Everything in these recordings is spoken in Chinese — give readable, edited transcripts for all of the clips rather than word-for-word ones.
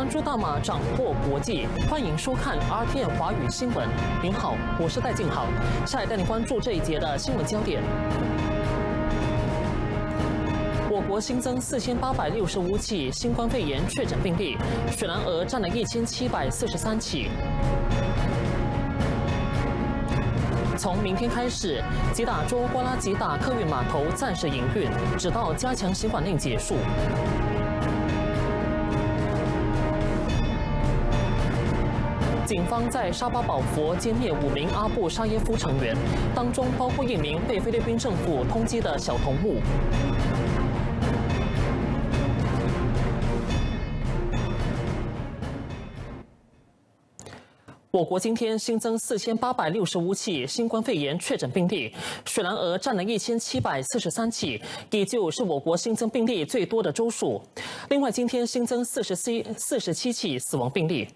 珠大马掌握国际，欢迎收看 RTN 华语新闻。您好，我是戴静好，下来带您关注这一节的新闻焦点。我国新增4865起新冠肺炎确诊病例，雪兰莪占了1743起。从明天开始，吉打州瓜拉吉打客运码头暂时营运，直到加强行管令结束。警方在沙巴保佛歼灭5名阿布沙耶夫成员，当中包括1名被菲律宾政府通缉的小头目。我国今天新增4865起新冠肺炎确诊病例，雪兰莪占了1743起，依旧是我国新增病例最多的州属。另外，今天新增47起死亡病例。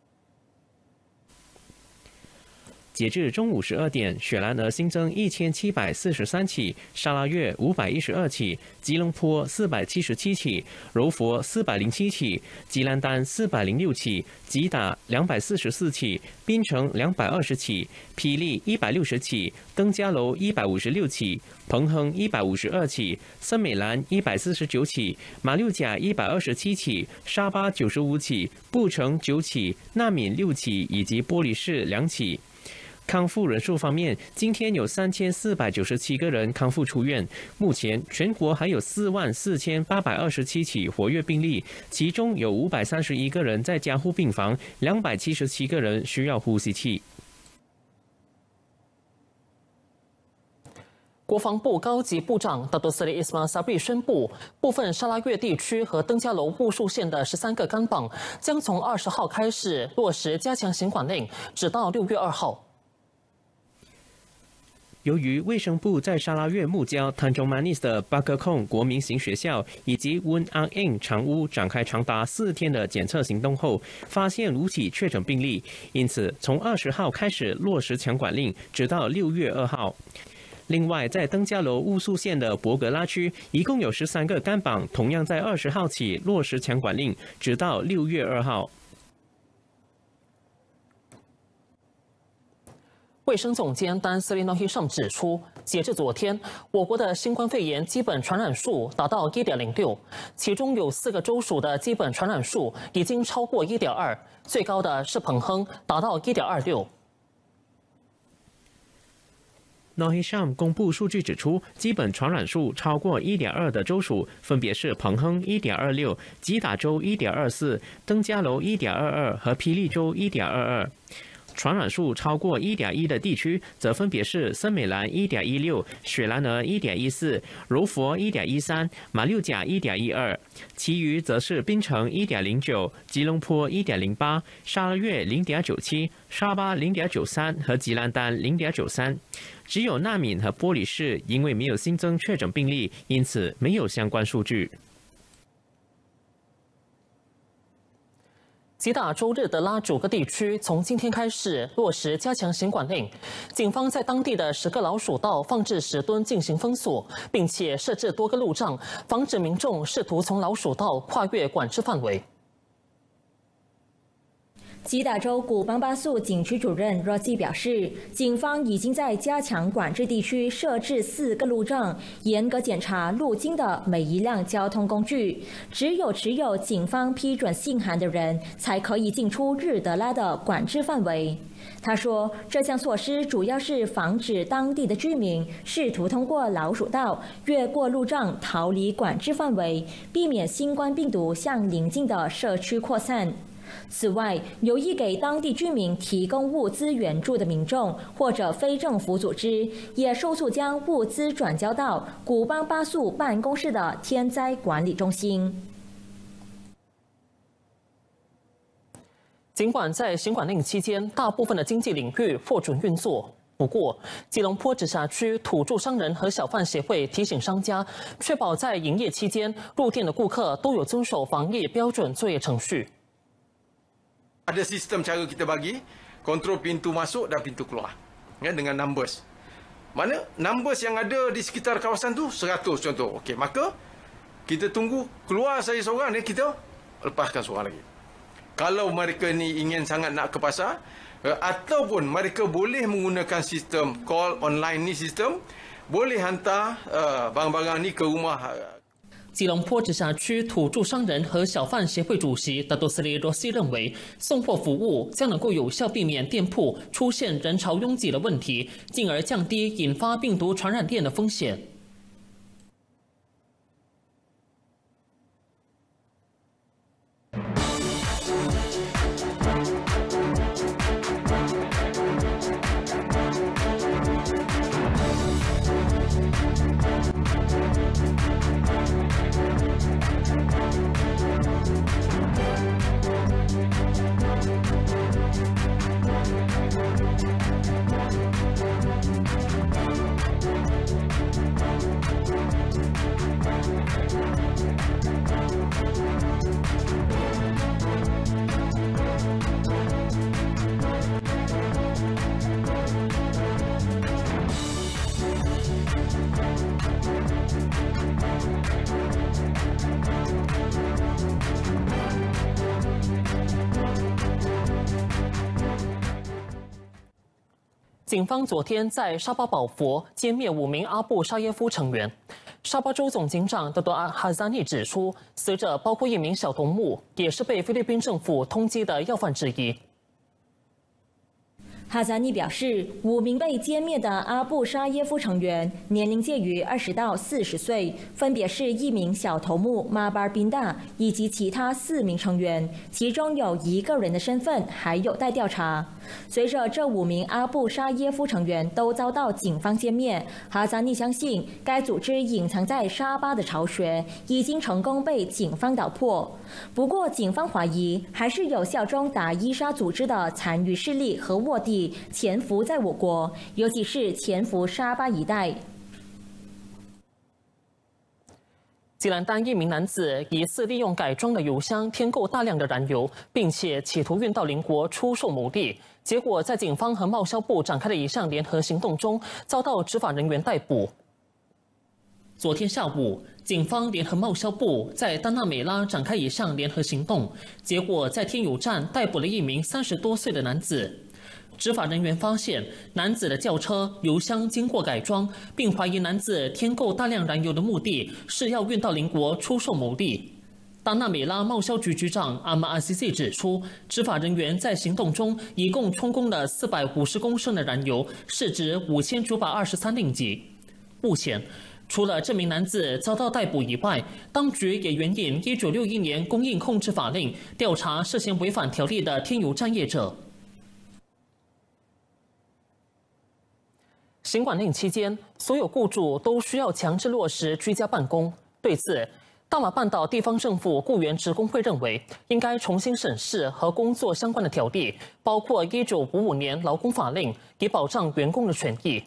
截至中午12点，雪兰莪新增1743起，沙拉越512起，吉隆坡477起，柔佛407起，吉兰丹406起，吉打244起，槟城220起，霹雳160起，登嘉楼156起，彭亨152起，森美兰149起，马六甲127起，沙巴95起，布城9起，纳敏6起，以及玻璃市2起。康复人数方面，今天有3497个人康复出院。目前全国还有44827起活跃病例，其中有531个人在加护病房，277个人需要呼吸器。 国防部高级部长达多斯里伊斯马萨瑞宣布，部分沙拉越地区和登嘉楼雾树县的13个干榜将从20号开始落实加强行管令，直到6月2号。 由于卫生部在沙拉越木郊 Tanjung Manis 的巴克控国民型学校以及温安印长屋展开长达4天的检测行动后，发现5起确诊病例，因此从20号开始落实强管令，直到6月2号。另外，在登嘉楼雾树县的博格拉区，一共有13个干榜，同样在20号起落实强管令，直到6月2号。 卫生总监丹斯利诺希上指出，截至昨天，我国的新冠肺炎基本传染数达到1.06，其中有4个州属的基本传染数已经超过1.2，最高的是彭亨，达到1.26。 诺希sam公布数据指出，基本传染数超过1.2的州属分别是彭亨1.26、吉打州1.24、登嘉楼1.22和霹雳州1.22。传染数超过1.1的地区，则分别是森美兰1.16、雪兰莪1.14、柔佛1.13、马六甲1.12，其余则是槟城1.09、吉隆坡1.08、沙拉越0.97、沙巴0.93和吉兰丹0.93。只有纳敏和玻璃市因为没有新增确诊病例，因此没有相关数据。 吉打州日德拉9个地区从今天开始落实加强行管令，警方在当地的10个老鼠道放置10吨进行封锁，并且设置多个路障，防止民众试图从老鼠道跨越管制范围。 吉打州古邦巴素警区主任 Rosie 表示，警方已经在加强管制地区设置4个路障，严格检查路经的每一辆交通工具。只有持有警方批准信函的人才可以进出日德拉的管制范围。他说，这项措施主要是防止当地的居民试图通过老鼠道越过路障逃离管制范围，避免新冠病毒向邻近的社区扩散。此外，有意给当地居民提供物资援助的民众或者非政府组织，也受促将物资转交到古邦巴素办公室的天灾管理中心。 尽管在行管令期间，大部分的经济领域获准运作，不过，吉隆坡直辖区土著商人和小贩协会提醒商家，确保在营业期间，入店的顾客都有遵守防疫标准作业程序。 Ada sistem cara kita bagi kontrol pintu masuk dan pintu keluar, ya, dengan numbers. Mana numbers yang ada di sekitar kawasan tu 100 contoh. Okey, maka kita tunggu keluar saya seorang dan kita lepaskan seorang lagi. kalau mereka ni ingin sangat nak ke pasar, ataupun mereka boleh menggunakan sistem call online ni sistem, boleh hantar barang-barang ni ke rumah. 吉隆坡直辖区土著商人和小贩协会主席达多斯利罗西认为，送货服务将能够有效避免店铺出现人潮拥挤的问题，进而降低引发病毒传染链的风险。警方昨天在沙巴宝佛歼灭5名阿布沙耶夫成员。沙巴州总警长德多阿哈扎尼指出，死者包括1名小头目，也是被菲律宾政府通缉的要犯之一。 哈扎尼表示，5名被歼灭的阿布沙耶夫成员年龄介于20到40岁，分别是1名小头目马巴尔宾达以及其他4名成员，其中有1个人的身份还有待调查。随着这5名阿布沙耶夫成员都遭到警方歼灭，哈扎尼相信该组织隐藏在沙巴的巢穴已经成功被警方捣破。不过，警方怀疑还是有效忠达伊沙组织的残余势力和卧底潜伏在我国，尤其是潜伏沙巴一带。 吉兰丹1名男子疑似利用改装的油箱添购大量的燃油，并且企图运到邻国出售牟利。结果在警方和贸销部展开的一项联合行动中，遭到执法人员逮捕。昨天下午，警方联合贸销部在丹纳美拉展开一项联合行动，结果在天油站逮捕了1名30多岁的男子。执法人员发现，男子的轿车油箱经过改装，并怀疑男子添购大量燃油的目的是要运到邻国出售牟利。丹纳美拉贸销局局长阿马阿西西指出，执法人员在行动中一共充公了450公升的燃油，市值5923令吉。目前，除了这名男子遭到逮捕以外，当局也援引1961年供应控制法令调查涉嫌违反条例的天油站业者。新冠令期间，所有雇主都需要强制落实居家办公。对此，大马半岛地方政府雇员职工会认为，应该重新审视和工作相关的条例，包括1955年劳工法令，以保障员工的权益。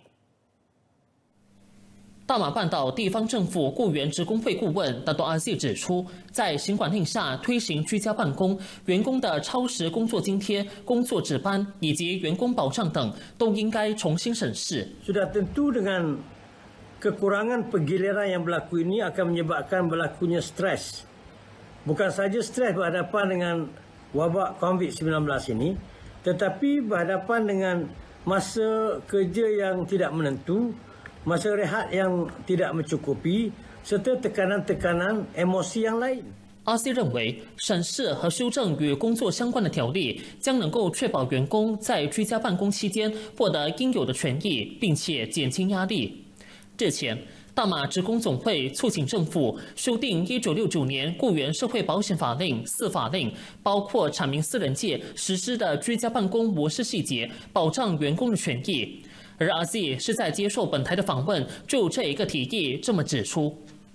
大马半岛地方政府雇员职工会顾问达多阿西指出，在新管令下推行居家办公，员工的超时工作津贴、工作值班以及员工保障等都应该重新审视。 Sudah tentu dengan kekurangan penggiliran yang berlaku ini akan menyebabkan berlakunya stres. Bukan saja stres berhadapan dengan wabak COVID-19 ini, tetapi berhadapan dengan masa kerja yang tidak menentu, masa rehat yang tidak mencukupi, serta tekanan-tekanan emosi yang lain. 阿西认为，审视和修正与工作相关的条例，将能够确保员工在居家办公期间获得应有的权益，并且减轻压力。日前，大马职工总会促请政府修订1969年雇员社会保险法令4法令，包括阐明私人界实施的居家办公模式细节，保障员工的权益。而阿西是在接受本台的访问，就这一个提议这么指出。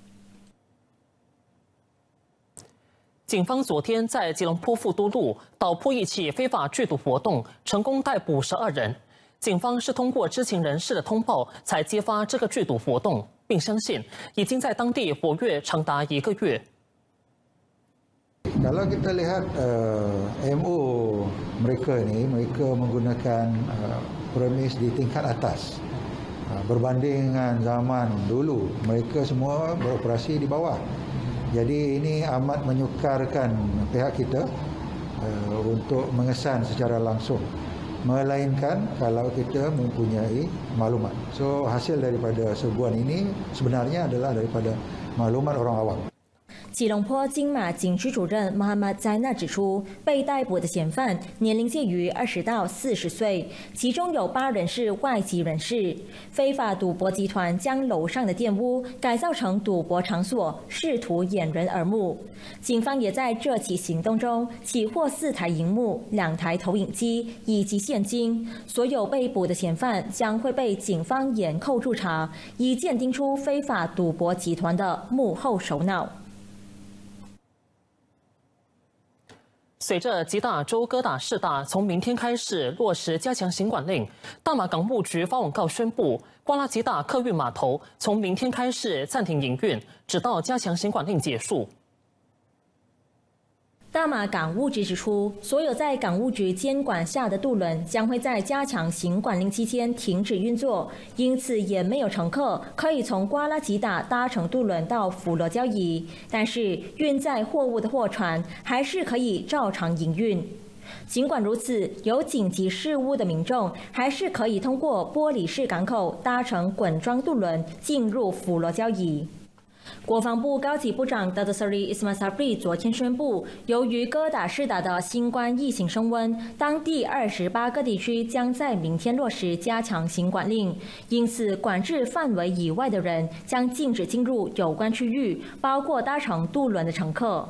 警方昨天在吉隆坡富都路捣破一起非法聚赌活动，成功逮捕12人。警方是通过知情人士的通报才揭发这个聚赌活动，并相信已经在当地活跃长达1个月。 Kalau kita lihat MO mereka ni, mereka menggunakan premis di tingkat atas. Berbanding dengan zaman dulu, mereka semua beroperasi di bawah. Jadi ini amat menyukarkan pihak kita untuk mengesan secara langsung, melainkan kalau kita mempunyai maklumat. So hasil daripada serbuan ini sebenarnya adalah daripada maklumat orang awam. 吉隆坡金马警区主任 Muhammad Zainal 指出，被逮捕的嫌犯年龄介于20到40岁，其中有8人是外籍人士。非法赌博集团将楼上的店屋改造成赌博场所，试图掩人耳目。警方也在这起行动中起获4台萤幕、2台投影机以及现金。所有被捕的嫌犯将会被警方严扣驻查，以鉴定出非法赌博集团的幕后首脑。 随着吉打州哥打市大从明天开始落实加强行管令，大马港务局发文告宣布，瓜拉吉打客运码头从明天开始暂停营运，直到加强行管令结束。 大马港务局指出，所有在港务局监管下的渡轮将会在加强行管令期间停止运作，因此也没有乘客可以从瓜拉吉打搭乘渡轮到福罗交易。但是，运载货物的货船还是可以照常营运。尽管如此，有紧急事务的民众还是可以通过玻璃市港口搭乘滚装渡轮进入福罗交易。 国防部高级部长 Datuk Seri Ismail Sabri 昨天宣布，由于哥打市打的新冠疫情升温，当地28个地区将在明天落实加强行管令，因此管制范围以外的人将禁止进入有关区域，包括搭乘渡轮的乘客。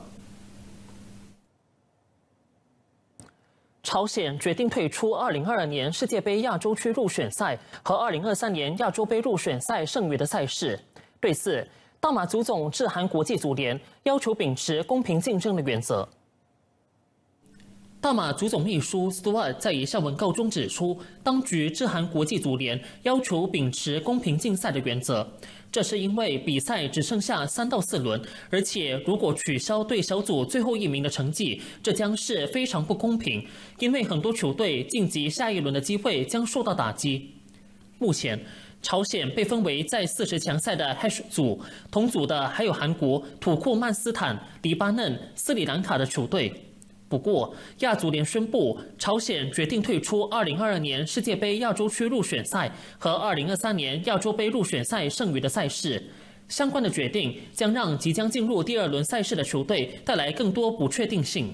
朝鲜决定退出2022年世界杯亚洲区入选赛和2023年亚洲杯入选赛剩余的赛事。对此，大马足总致函国际足联，要求秉持公平竞争的原则。大马足总秘书 Stuart 在一项文告中指出，当局致函国际足联，要求秉持公平竞赛的原则。这是因为比赛只剩下3到4轮，而且如果取消对小组最后1名的成绩，这将是非常不公平，因为很多球队晋级下一轮的机会将受到打击。目前，朝鲜被分为在40强赛的 H 组，同组的还有韩国、土库曼斯坦、黎巴嫩、斯里兰卡的球队。不过，亚足联宣布，朝鲜决定退出2022年世界杯亚洲区入选赛和2023年亚洲杯入选赛剩余的赛事。相关的决定将让即将进入第2轮赛事的球队带来更多不确定性。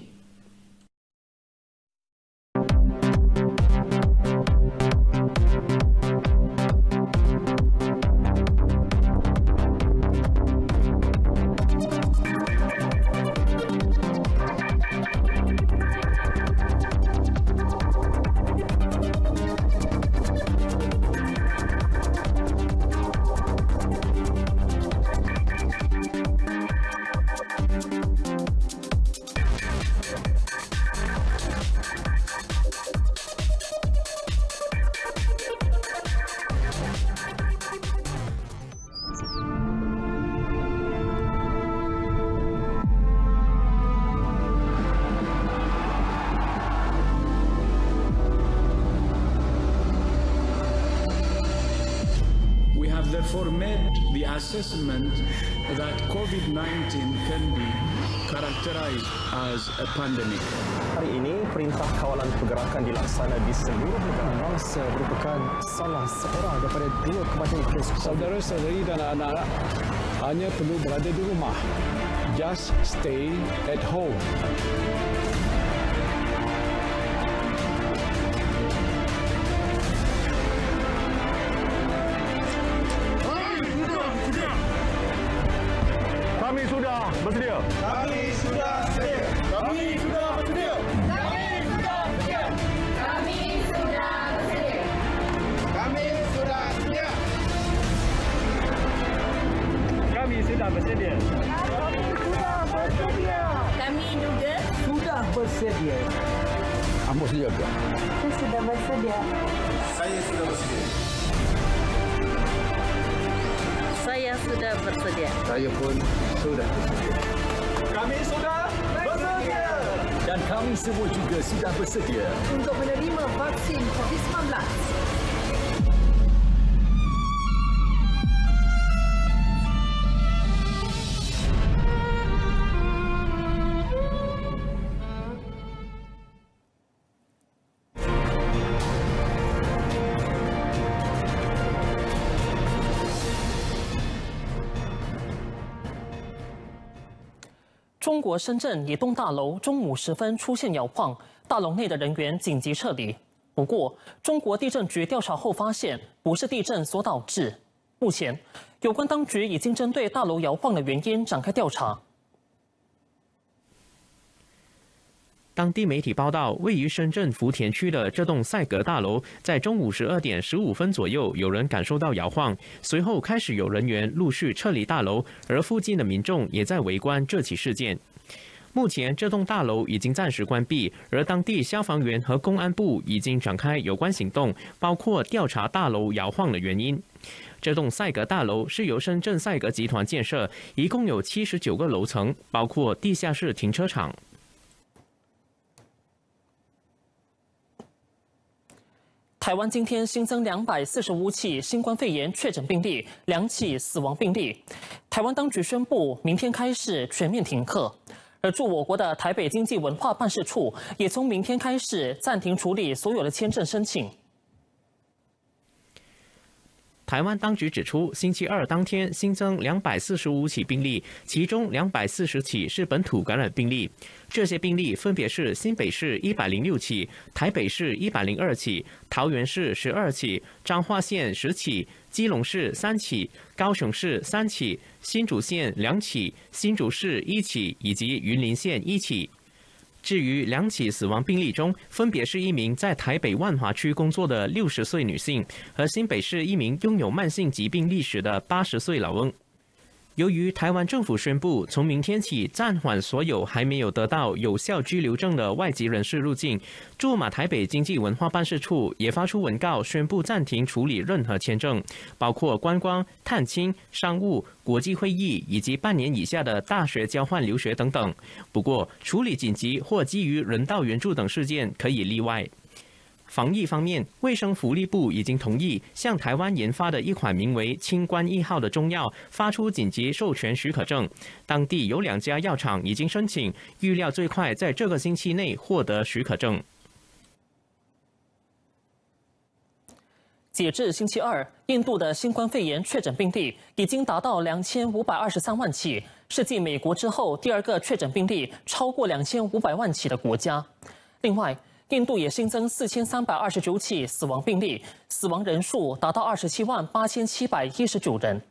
Therefore, made the assessment that COVID-19 can be characterized as a pandemic. Hari ini, Perintah Kawalan Pergerakan dilaksana di seluruh negara. Masa merupakan salah seorang daripada 2 kematian kes. Saudara-saudari dan anak-anak hanya perlu berada di rumah. Just stay at home. Kami sudah bersedia. Kami sudah sedia. Kami sudah bersedia. Kami sudah sedia. Kami sudah sedia. Kami sudah sedia. Kami sudah bersedia. Kami sudah bersedia. Kami juga Sudah bersedia. Ambo sedia ke? Saya sudah bersedia. Saya sudah bersedia. Saya sudah bersedia. Saya pun sudah bersedia. Kami sudah bersedia. Dan kami semua juga sudah bersedia Untuk menerima vaksin COVID-19. 中国深圳一栋大楼中午时分出现摇晃，大楼内的人员紧急撤离。不过，中国地震局调查后发现，不是地震所导致。目前，有关当局已经针对大楼摇晃的原因展开调查。 当地媒体报道，位于深圳福田区的这栋赛格大楼，在中午12点15分左右，有人感受到摇晃，随后开始有人员陆续撤离大楼，而附近的民众也在围观这起事件。目前，这栋大楼已经暂时关闭，而当地消防员和公安部已经展开有关行动，包括调查大楼摇晃的原因。这栋赛格大楼是由深圳赛格集团建设，一共有79个楼层，包括地下室停车场。 台湾今天新增245起新冠肺炎确诊病例，2起死亡病例。台湾当局宣布，明天开始全面停课。而驻我国的台北经济文化办事处也从明天开始暂停处理所有的签证申请。 台湾当局指出，星期二当天新增245起病例，其中240起是本土感染病例。这些病例分别是新北市106起、台北市102起、桃园市12起、彰化县10起、基隆市3起、高雄市3起、新竹县2起、新竹市1起以及云林县1起。至于2起死亡病例中，分别是一名在台北万华区工作的60岁女性，和新北市一名拥有慢性疾病历史的80岁老翁。由于台湾政府宣布从明天起暂缓所有还没有得到有效居留证的外籍人士入境，驻马台北经济文化办事处也发出文告，宣布暂停处理任何签证，包括观光、探亲、商务、国际会议以及半年以下的大学交换留学等等。不过，处理紧急或基于人道援助等事件可以例外。防疫方面，卫生福利部已经同意向台湾研发的一款名为清冠1号的中药发出紧急授权许可证。当地有2家药厂已经申请，预料最快在这个星期内获得许可证。 截至星期二，印度的新冠肺炎确诊病例已经达到2523万起，是继美国之后第2个确诊病例超过2500万起的国家。另外，印度也新增4329起死亡病例，死亡人数达到278719人。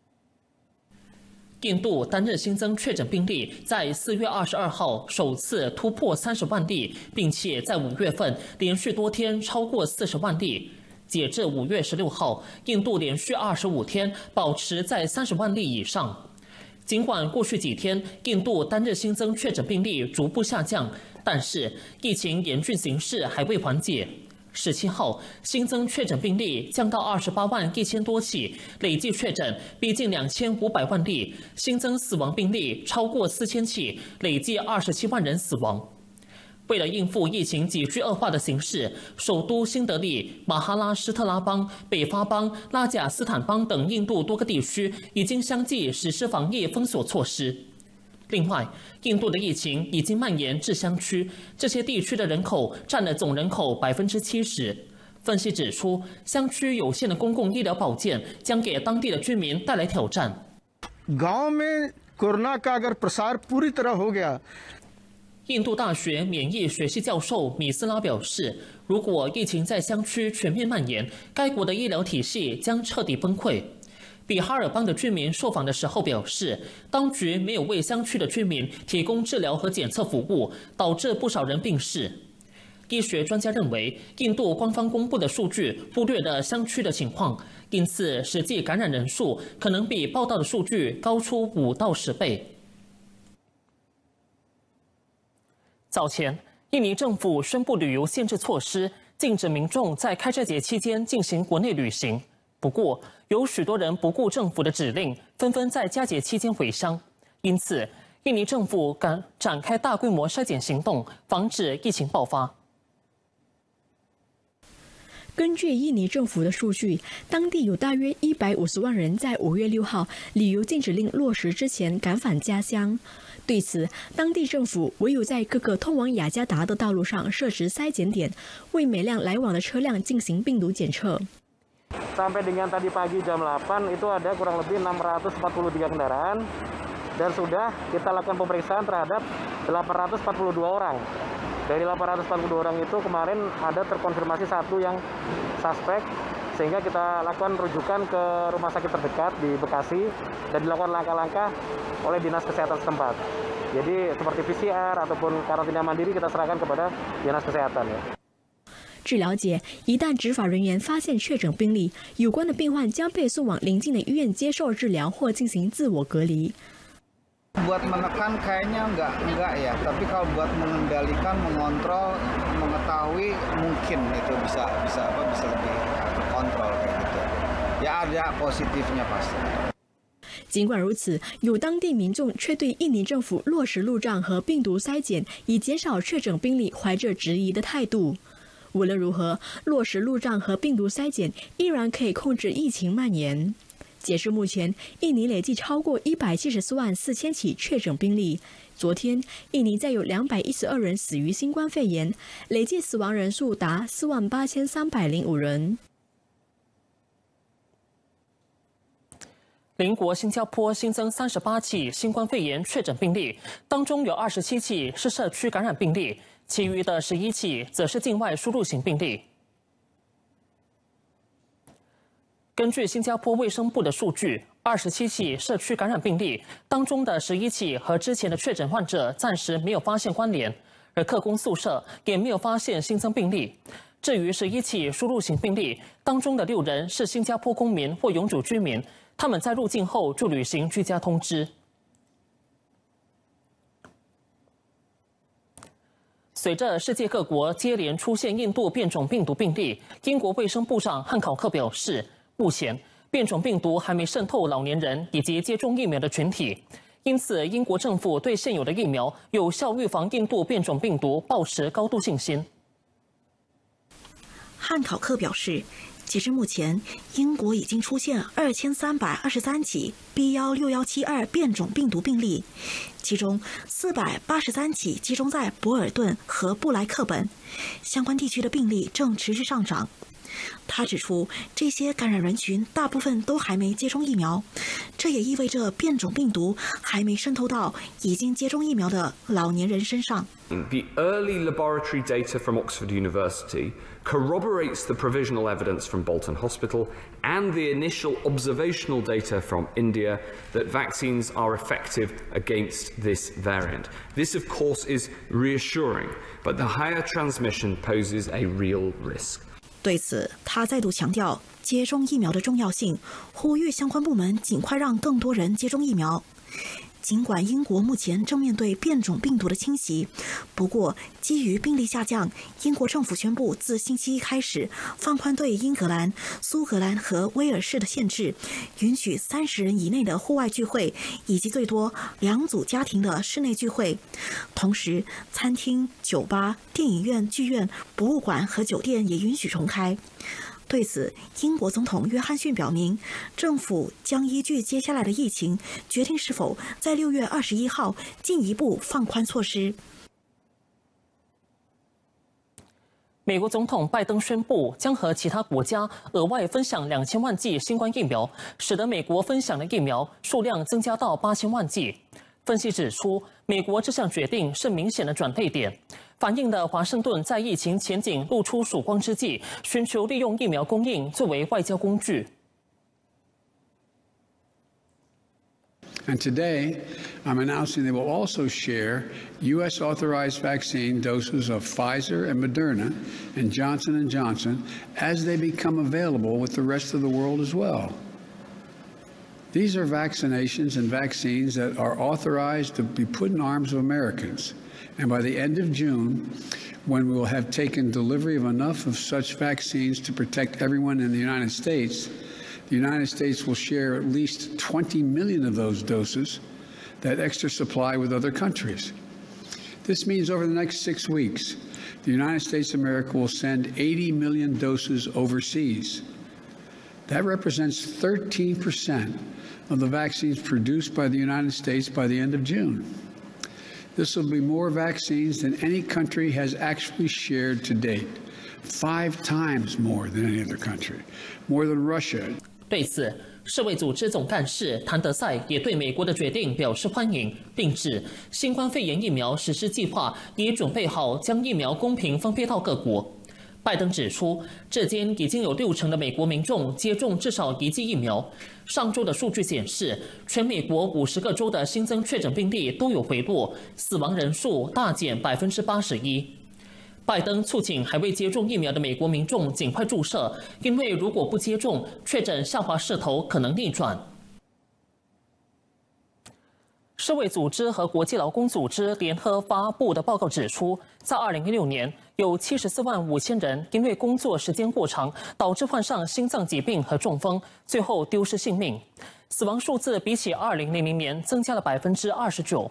印度单日新增确诊病例在4月22号首次突破30万例，并且在5月份连续多天超过40万例。截至5月16号，印度连续25天保持在30万例以上。尽管过去几天印度单日新增确诊病例逐步下降，但是疫情严峻形势还未缓解。17号新增确诊病例降到28万1000多起，累计确诊逼近2500万例，新增死亡病例超过4000起，累计27万人死亡。为了应付疫情急剧恶化的形势，首都新德里、马哈拉施特拉邦、北发邦、拉贾斯坦邦等印度多个地区已经相继实施防疫封锁措施。另外，印度的疫情已经蔓延至乡区，这些地区的人口占了总人口70%。分析指出，乡区有限的公共医疗保健将给当地的居民带来挑战。 गांव में कोरोना का अगर प्रसार पूरी तरह हो गया。 印度大学免疫学系教授米斯拉表示，如果疫情在乡区全面蔓延，该国的医疗体系将彻底崩溃。比哈尔邦的居民受访的时候表示，当局没有为乡区的居民提供治疗和检测服务，导致不少人病逝。医学专家认为，印度官方公布的数据忽略了乡区的情况，因此实际感染人数可能比报道的数据高出5到10倍。早前，印尼政府宣布旅游限制措施，禁止民众在开斋节期间进行国内旅行。不过，有许多人不顾政府的指令，纷纷在佳节期间回乡。因此，印尼政府展开大规模筛检行动，防止疫情爆发。 根据印尼政府的数据，当地有大约150万人在5月6号旅游禁止令落实之前赶返家乡。对此，当地政府唯有在各个通往雅加达的道路上设置筛检点，为每辆来往的车辆进行病毒检测。 Sampai dengan tadi pagi jam 8 itu ada kurang lebih 643 kendaraan dan sudah kita lakukan pemeriksaan terhadap 842 orang. Dari 842 orang itu kemarin ada terkonfirmasi 1 yang suspek, sehingga kita lakukan rujukan ke rumah sakit terdekat di Bekasi dan dilakukan langkah-langkah oleh Dinas Kesehatan setempat. Jadi seperti PCR ataupun karantina mandiri kita serahkan kepada Dinas Kesehatan ya. 据了解，一旦执法人员发现确诊病例，有关的病患将被送往邻近的医院接受治疗或进行自我隔离。 Buat menekan kayaknya enggak ya, tapi kalau buat mengendalikan, mengontrol, mengetahui mungkin itu bisa lebih terkontrol kayak gitu. Ya ada positifnya pasti. 尽管如此，有当地民众却对印尼政府落实路障和病毒筛检，以减少确诊病例怀着质疑的态度。无论如何，落实路障和病毒筛检依然可以控制疫情蔓延。 截至目前，印尼累计超过174万4000起确诊病例。昨天，印尼再有212人死于新冠肺炎，累计死亡人数达48305人。 邻国新加坡新增38起新冠肺炎确诊病例，当中有27起是社区感染病例，其余的11起则是境外输入型病例。 根据新加坡卫生部的数据，27起社区感染病例当中的11起和之前的确诊患者暂时没有发现关联，而客工宿舍也没有发现新增病例。至于11起输入型病例当中的6人是新加坡公民或永久居民，他们在入境后就履行居家通知。随着世界各国接连出现印度变种病毒病例，英国卫生部长汉考克表示。 目前，变种病毒还没渗透老年人以及接种疫苗的群体，因此英国政府对现有的疫苗有效预防印度变种病毒抱持高度信心。 汉考克表示，截至目前，英国已经出现2323起 B16172变种病毒病例，其中483起集中在博尔顿和布莱克本，相关地区的病例正持续上涨。 他指出，这些感染人群大部分都还没接种疫苗，这也意味着变种病毒还没渗透到已经接种疫苗的老年人身上。 The early laboratory data from Oxford University corroborates the provisional evidence from Bolton Hospital and the initial observational data from India that vaccines are effective against this variant. This, of course, is reassuring, but the higher transmission poses a real risk. 对此，他再度强调接种疫苗的重要性，呼吁相关部门尽快让更多人接种疫苗。尽管英国目前正面对变种病毒的侵袭，不过基于病例下降，英国政府宣布自星期一开始放宽对英格兰、苏格兰和威尔士的限制，允许30人以内的户外聚会，以及最多2组家庭的室内聚会。同时，餐厅、酒吧、电影院、剧院、博物馆和酒店也允许重开。 对此，英国总统约翰逊表明，政府将依据接下来的疫情，决定是否在6月21号进一步放宽措施。 美国总统拜登宣布，将和其他国家额外分享2000万剂新冠疫苗，使得美国分享的疫苗数量增加到8000万剂。分析指出，美国这项决定是明显的转捩点。 反映了华盛顿在疫情前景露出曙光之际，寻求利用疫苗供应作为外交工具。 And today, I'm announcing they will also share U.S. authorized vaccine doses of Pfizer and Moderna and Johnson & Johnson as they become available with the rest of the world as well. These are vaccinations and vaccines that are authorized to be put in arms of Americans. And by the end of June, when we will have taken delivery of enough of such vaccines to protect everyone in the United States will share at least 20 million of those doses, that extra supply, with other countries. This means over the next 6 weeks, the United States of America will send 80 million doses overseas. That represents 13% of the vaccines produced by the United States by the end of June. This will be more vaccines than any country has actually shared to date, 5 times more than any other country, more than Russia. 对此， 世卫组织总干事谭德赛也对美国的决定表示欢迎，并指新冠肺炎疫苗实施计划已准备好将疫苗公平分配到各国。拜登指出，至今已经有60%的美国民众接种至少1剂疫苗。上周的数据显示，全美国50个州的新增确诊病例都有回落，死亡人数大减81%。拜登促请还未接种疫苗的美国民众尽快注射，因为如果不接种，确诊下滑势头可能逆转。世卫组织和国际劳工组织联合发布的报告指出，在2016年，有74万5千人因为工作时间过长，导致患上心脏疾病和中风，最后丢失性命。死亡数字比起2000年增加了29%。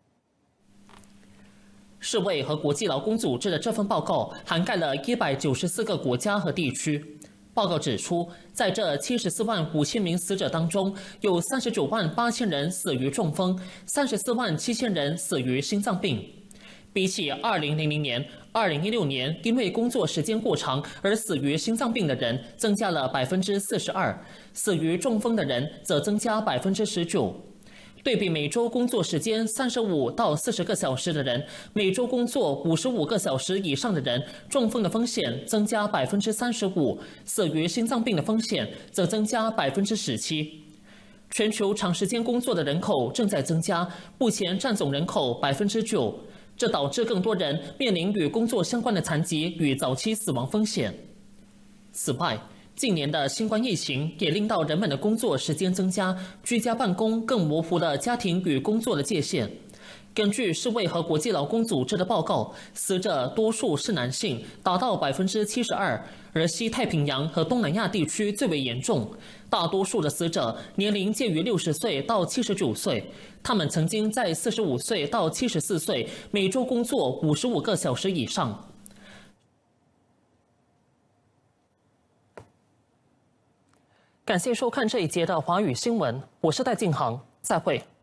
世卫和国际劳工组织的这份报告涵盖了194个国家和地区。报告指出，在这74万5千名死者当中，有39万8千人死于中风，34万7千人死于心脏病。比起2000年、2016年因为工作时间过长而死于心脏病的人增加了42%，死于中风的人则增加19%。对比每周工作时间35到40个小时的人，每周工作55个小时以上的人，中风的风险增加35%，死于心脏病的风险则增加17%。全球长时间工作的人口正在增加，目前占总人口9%，这导致更多人面临与工作相关的残疾与早期死亡风险。此外，近年的新冠疫情也令到人们的工作时间增加，居家办公更模糊了家庭与工作的界限。根据世卫和国际劳工组织的报告，死者多数是男性，达到72%，而西太平洋和东南亚地区最为严重。大多数的死者年龄介于60岁到79岁，他们曾经在45岁到74岁每周工作55个小时以上。感谢收看这一节的华语新闻，我是戴静航，再会。